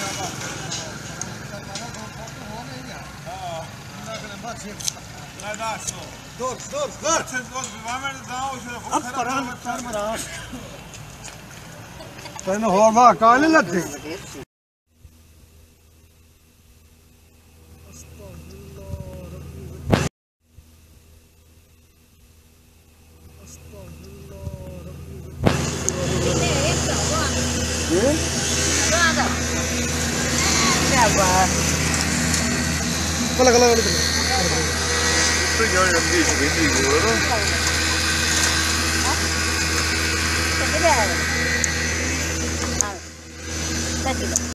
Dur. Sen horma kâle latte. Kalau itu yang di guru. Hah? Tidak.